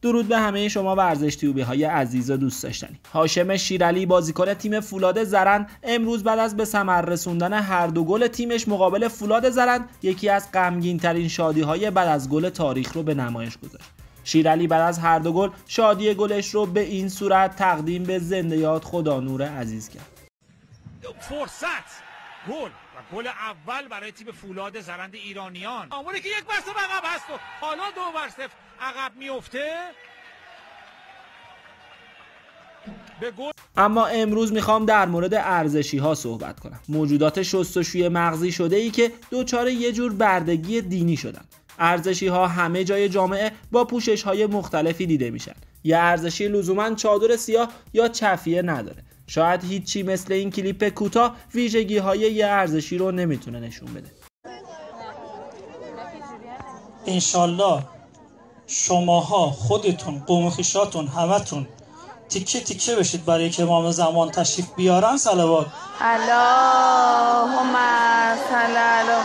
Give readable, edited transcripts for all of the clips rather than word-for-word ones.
درود به همه شما ورزش تیوبی‌های عزیز و دوست داشتنی. هاشم شیرعلی بازیکن تیم فولاد زرند امروز بعد از به ثمر رسوندن هر دو گل تیمش مقابل فولاد زرند یکی از غمگین‌ترین شادی‌های بعد از گل تاریخ رو به نمایش گذاشت. شیرعلی بعد از هر دو گل شادی گلش رو به این صورت تقدیم به زنده یاد خدا نور عزیز کرد. فرصت گل و گل اول برای تیم فولاد زرند ایرانیان. آمونه که 1-0 عقب هست و حالا 2-0 عقب میفته به گل. اما امروز میخوام در مورد ارزشی ها صحبت کنم. موجودات شستشوی مغزی شده ای که دوچار یه جور بردگی دینی شدن. ارزشی ها همه جای جامعه با پوشش های مختلفی دیده میشن. یه ارزشی لزوما چادر سیاه یا چفیه نداره. شاید هیچی مثل این کلیپ کوتاه ویژگی های یه ارزشی رو نمیتونه نشون بده. انشالله شماها خودتون قوم خویشاتون همتون تیکه تیکه بشید برای که امام زمان تشریف بیارن. صلوات اللهم صل علی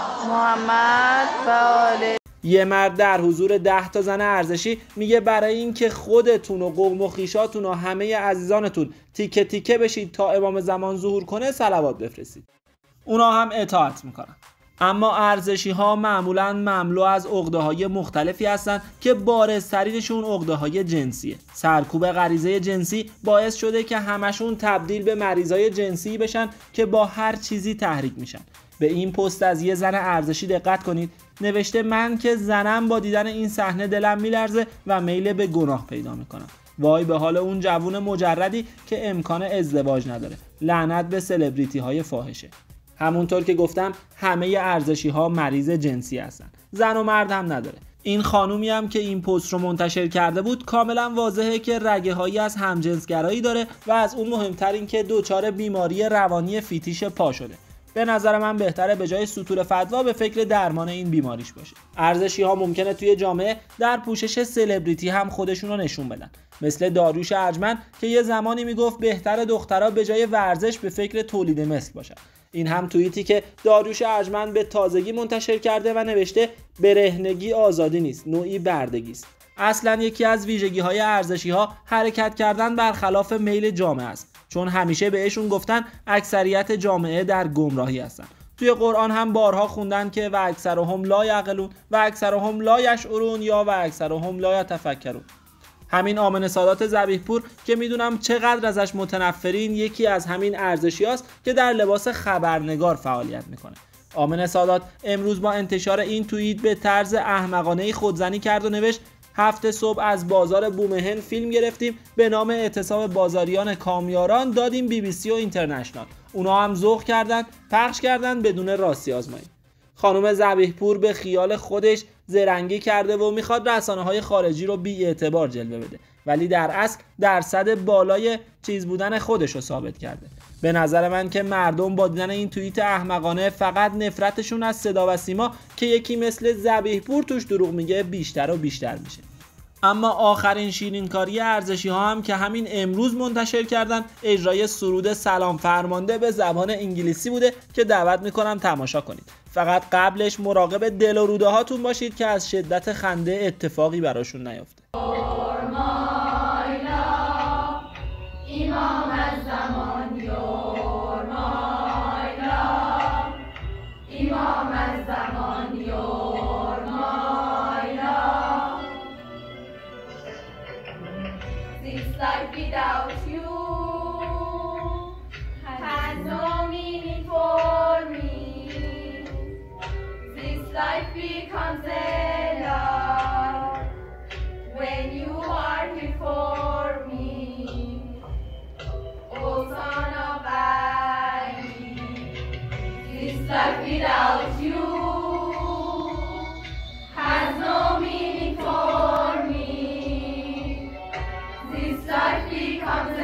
محمد و آله. یه مرد در حضور 10 تا زن ارزشی میگه برای این که خودتون و قوم و خویشاتون و همه عزیزانتون تیکه تیکه بشید تا امام زمان ظهور کنه صلوات بفرستید. اونا هم اطاعت میکنن. اما ارزشی ها معمولاً مملو از عقده‌های مختلفی هستن که بارزترینشون عقده‌های جنسیه. سرکوب غریزه جنسی باعث شده که همشون تبدیل به مریضای جنسی بشن که با هر چیزی تحریک میشن. به این پست از یه زن ارزشی دقت کنید. نوشته من که زنم با دیدن این صحنه دلم میلرزه و میل به گناه پیدا میکنم. وای به حال اون جوون مجردی که امکان ازدواج نداره. لعنت به سلبریتی های فاحشه. همونطور که گفتم همه ارزشی ها مریض جنسی هستن. زن و مرد هم نداره. این خانومی هم که این پست رو منتشر کرده بود کاملا واضحه که رگه هایی از همجنسگرایی داره و از اون مهمتر این که دچار بیماری روانی فیتیش پا شده. به نظر من بهتره به جای سطور فتوا به فکر درمان این بیماریش باشه. ارزشی ها ممکنه توی جامعه در پوشش سلبریتی هم خودشون رو نشون بدن. مثل داریوش ارجمند که یه زمانی میگفت بهتره دخترها به جای ورزش به فکر تولید مثل باشن. این هم توییتی که داریوش ارجمند به تازگی منتشر کرده و نوشته برهنگی آزادی نیست، نوعی بردگی است. اصلا یکی از ویژگی های ارزشی ها حرکت کردن برخلاف میل جامعه است. چون همیشه بهشون گفتن اکثریت جامعه در گمراهی هستن. توی قرآن هم بارها خوندن که و اکثرهم لا یعقلون و اکثرهم لا یشعرون یا و اکثرهم لا یتفکرون. همین آمنه سادات ذبیح‌پور که میدونم چقدر ازش متنفرین یکی از همین ارزشیاست که در لباس خبرنگار فعالیت میکنه. آمنه سادات امروز با انتشار این توییت به طرز احمقانه‌ای خودزنی کرد و نوشت هفته صبح از بازار بومهن فیلم گرفتیم به نام اعتصاب بازاریان کامیاران دادیم BBC و اینترنشنال. اونا هم ذوق کردن پخش کردن بدون راستی آزمایی. خانم ذبیح‌پور به خیال خودش زرنگی کرده و میخواد رسانه‌های خارجی رو بی اعتبار جلوه بده ولی در اصل درصد بالای چیز بودن خودش رو ثابت کرده. به نظر من که مردم با دیدن این توییت احمقانه فقط نفرتشون از صدا و سیما که یکی مثل ذبیح‌پور توش دروغ میگه بیشتر و بیشتر میشه. اما آخرین شیرینکاری ارزشی ها هم که همین امروز منتشر کردن اجرای سرود سلام فرمانده به زبان انگلیسی بوده که دعوت میکنم تماشا کنید. فقط قبلش مراقب دل و روده هاتون باشید که از شدت خنده اتفاقی براشون نیفته. Life without you has no meaning for me. This life becomes a lie when you are here for me. Oh son of Ali, this life without you has no meaning for me. Life becomes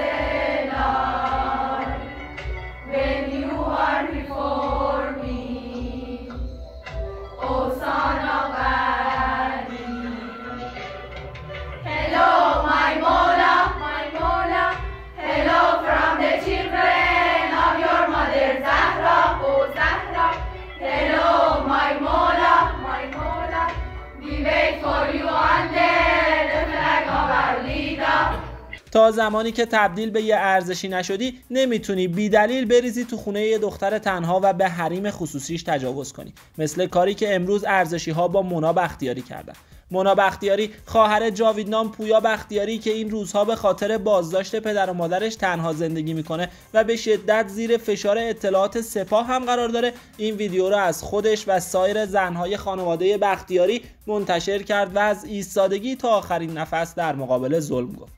تا زمانی که تبدیل به یه ارزشی نشدی نمیتونی بی دلیل بریزی تو خونه یه دختر تنها و به حریم خصوصیش تجاوز کنی، مثل کاری که امروز ارزشی ها با مونا بختیاری کردن. مونا بختیاری خواهر جاویدنام پویا بختیاری که این روزها به خاطر بازداشت پدر و مادرش تنها زندگی میکنه و به شدت زیر فشار اطلاعات سپاه هم قرار داره، این ویدیو رو از خودش و سایر زنهای خانواده بختیاری منتشر کرد و از ایستادگی تا آخرین نفس در مقابل ظلم گفت.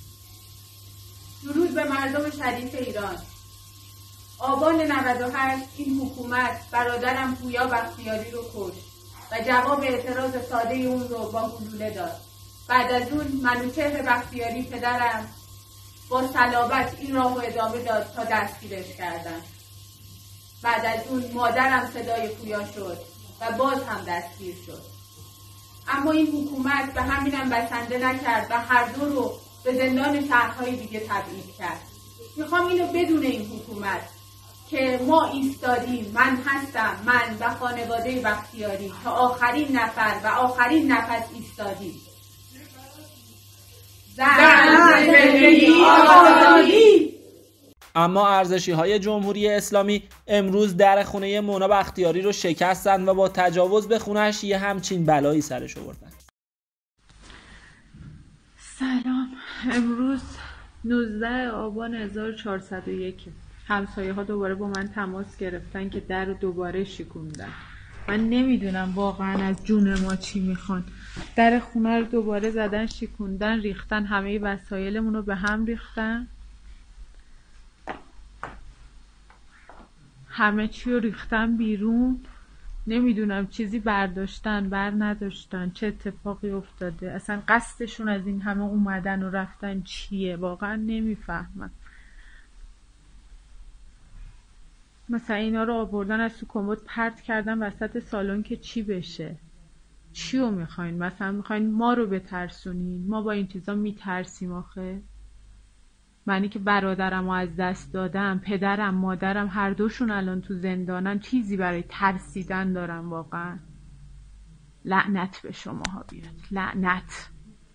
درود به مردم شریف ایران. آبان 98 این حکومت برادرم پویا بختیاری رو کشت و جواب اعتراض ساده اون رو با گلوله داد. بعد از اون منوچهر بختیاری پدرم با صلابت این راه رو ادامه داد تا دستگیرش کردن. بعد از اون مادرم صدای پویا شد و باز هم دستگیر شد. اما این حکومت به همینم بسنده نکرد و هر دو رو به زندان شهرهای دیگه تبعید کرد. میخوام اینو بدون این حکومت که ما ایستادیم، من هستم، من و خانواده بختیاری تا آخرین نفر و آخرین نفس ایستادیم. زندگی آزادی. اما ارزشی‌های جمهوری اسلامی امروز در خونه مونا بختیاری رو شکستن و با تجاوز به خونه‌اش یه همچین بلایی سرش آوردن. سلام. امروز 19 آبان 1401 همسایه ها دوباره با من تماس گرفتن که در رو دوباره شکوندن. من نمیدونم واقعا از جون ما چی میخوان. در خونه رو دوباره زدن، شکوندن، ریختن، همه وسایلمون رو به هم ریختن، همه چی رو ریختن بیرون. نمیدونم چیزی برداشتن بر نداشتن، چه اتفاقی افتاده، اصلا قصدشون از این همه اومدن و رفتن چیه، واقعا نمیفهمم. مثلا اینا رو آوردن از تو کمد پرت کردن وسط سالن که چی بشه؟ چی رو میخواین؟ مثلا میخواین ما رو بترسونین؟ ما با این چیزا میترسیم آخه؟ منی که برادرم رو از دست دادم، پدرم، مادرم هر دوشون الان تو زندانن، چیزی برای ترسیدن دارم واقعا؟ لعنت به شماها بیاد، لعنت.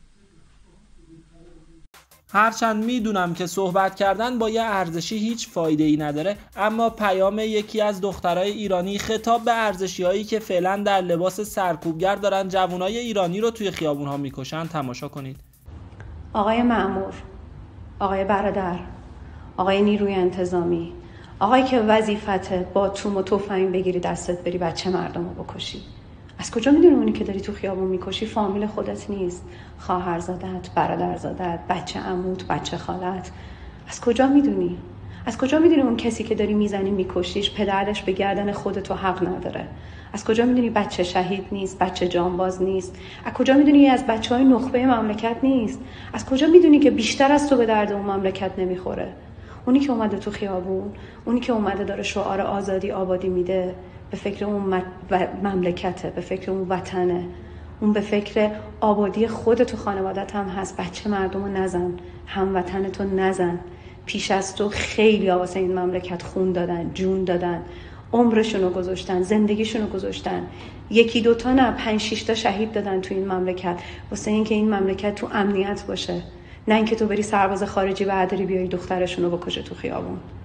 هرچند میدونم که صحبت کردن با یه ارزشی هیچ فایده ای نداره، اما پیام یکی از دخترای ایرانی خطاب به ارزشی هایی که فعلا در لباس سرکوبگر دارن جوانای ایرانی رو توی خیابون ها میکشن تماشا کنید. آقای مأمور، آقای برادر، آقای نیروی انتظامی، آقایی که وظیفته با توم و تفنگ بگیری دستت بری بچه مردم رو بکشی، از کجا میدونی اونی که داری تو خیابون میکشی فامیل خودت نیست؟ خواهرزادت، برادرزادت، بچه عموت، بچه خالت؟ از کجا میدونی؟ از کجا میدونی اون کسی که داری میزنی میکشیش پدرش به گردن خودتو حق نداره؟ از کجا میدونی بچه شهید نیست، بچه جانباز نیست؟ از کجا میدونی از بچهای نخبه مملکت نیست؟ از کجا میدونی که بیشتر از تو به درد اون مملکت نمیخوره؟ اونی که اومده تو خیابون، اونی که اومده داره شعار آزادی آبادی میده، به فکر اون مملکته، به فکر اون وطنه، اون به فکر آبادی خودت و خانوادت هم هست. بچه مردم رو نزن، هموطنتو نزن. پیش از تو خیلی واسه این مملکت خون دادن، جون دادن، عمرشونو گذاشتن، زندگیشونو گذاشتن. یکی دوتا نه، 5-6 تا شهید دادن تو این مملکت واسه اینکه این مملکت تو امنیت باشه، نه اینکه تو بری سرباز خارجی برداری بیای دخترشونو بکشه تو خیابون.